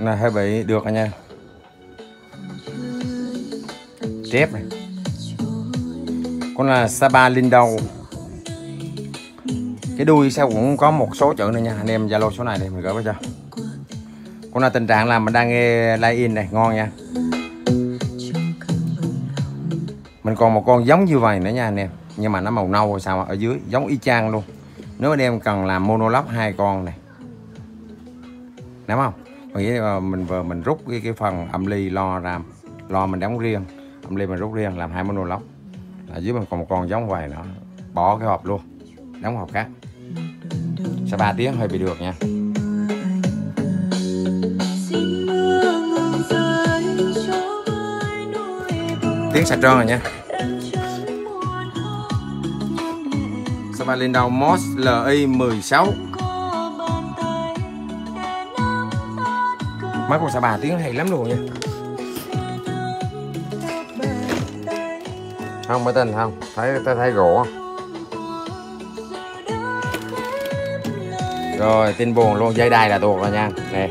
Này hơi bị được rồi nha. Chép này. Con là Sapa Lindo. Cái đuôi sao cũng có một số chữ nữa nha. Anh em Zalo số này thì mình gửi cho. Con là tình trạng là mình đang nghe live in này, ngon nha. Mình còn một con giống như vậy nữa nha anh em, nhưng mà nó màu nâu rồi sao ở dưới giống y chang luôn. Nếu anh em cần làm monolog 2 con này, đúng không? Mình rút cái phần âm ly lo mình đóng riêng, âm ly mình rút riêng làm 2 monolog. Ở dưới mình còn một con giống vậy nữa, bỏ cái hộp luôn, đóng hộp khác. Sau 3 tiếng hơi bị được nha. Tiếng sạch trơn rồi nha. Sapa Lindo Moss LI 16. Mấy con Sapa tiếng hay lắm luôn nha. Không mới tin không? Thấy gỗ không? Rồi tin buồn luôn, dây đai là tuột rồi nha. Nè.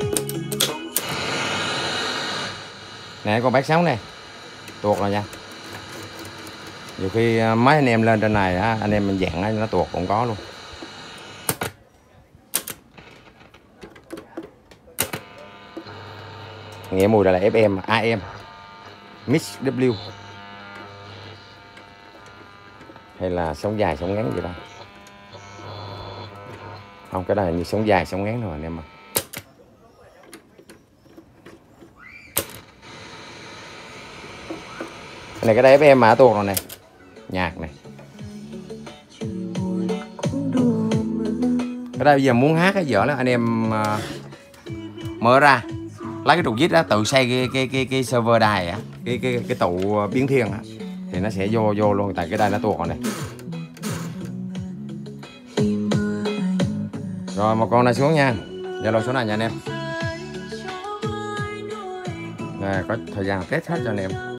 Nè con bát 6 này. Tuột rồi nha. Nhiều khi mấy anh em lên trên này á, anh em mình dặn nó tuột cũng có luôn. Nghe mùi là FM, AM, Mix W. Hay là sống dài sống ngắn gì đó. Không, cái này như sống dài sống ngắn thôi anh em ạ. Này cái đây FM mà tuột rồi này. Nhạc này. Cái đây bây giờ muốn hát cái dở đó anh em mở ra lấy cái trục vít đó tự xây cái server đài á, cái tụ biến thiên á thì nó sẽ vô luôn, tại cái đây nó tuột rồi này. Rồi một con này xuống nha. Zalo số này nha anh em. Nè có thời gian test hết cho anh em.